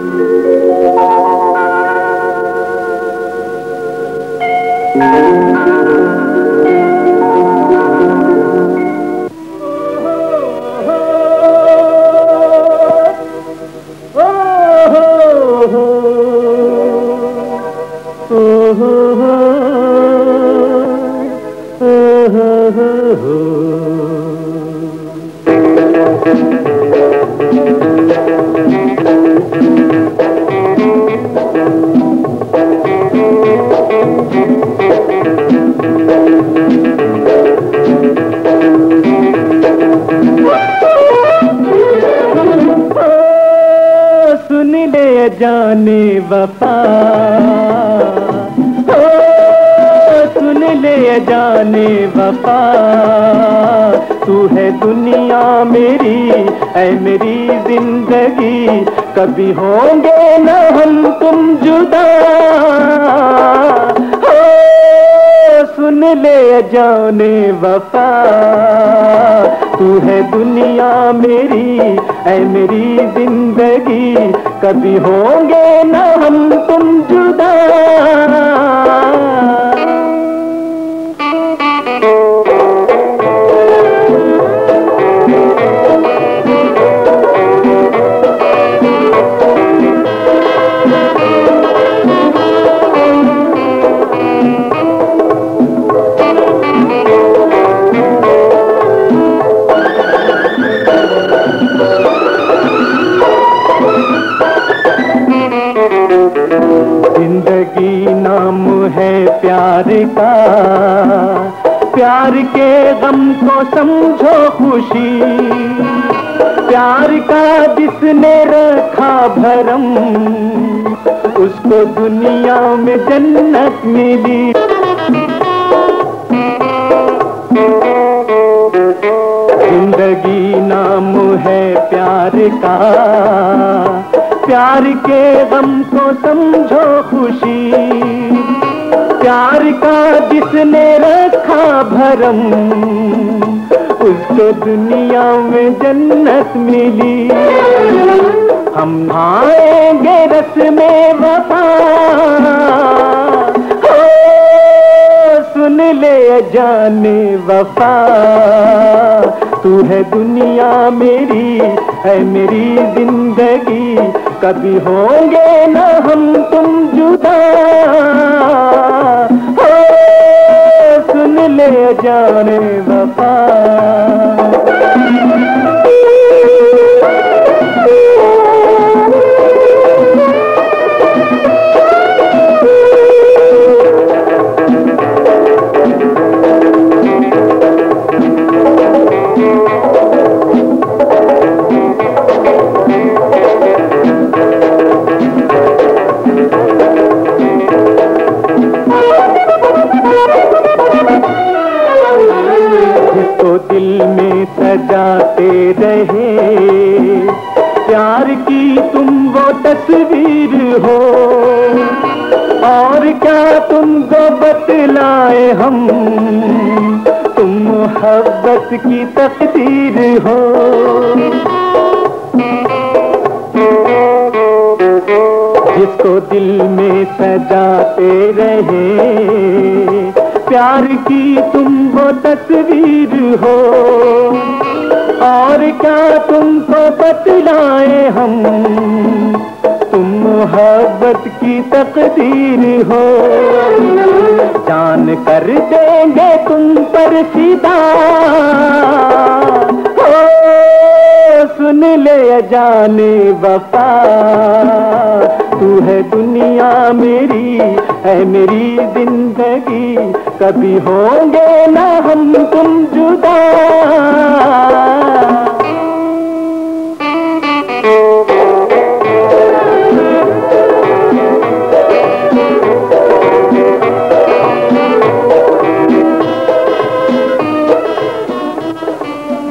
सुन ले जाने वफा, सुन ले जाने वफा, तू है दुनिया मेरी, ऐ मेरी जिंदगी, कभी होंगे न हम तुम जुदा। सुन ले जाने वफा, तू है दुनिया मेरी, ऐ मेरी जिंदगी, कभी होंगे न हम तुम जुदा। जिंदगी नाम है प्यार का, प्यार के गम को समझो खुशी, प्यार का जिसने रखा भरम, उसको दुनिया में जन्नत मिली। जिंदगी नाम है प्यार का, प्यार के गम को समझो खुशी, प्यार का जिसने रखा भरम, उसको दुनिया में जन्नत मिली। हम आएंगे रस में वफा, सुन ले जाने वफा, तू है दुनिया मेरी, है मेरी जिंदगी, कभी होंगे न हम तुम जुदा। सुन ले जाने वफा। जिसको दिल में सजाते रहे, प्यार की तुम वो तस्वीर हो, और क्या तुमको बतलाए हम, तुम मोहब्बत की तकदीर हो। जिसको दिल में सजाते रहे, प्यार की तुम वो तस्वीर हो, और क्या तुमको बतलाए हम, तुम मोहब्बत की तकदीर हो। जान कर देंगे तुम पर फिदा, सुन ले जाने वफा, तू है दुनिया मेरी, है मेरी जिंदगी, कभी होंगे ना हम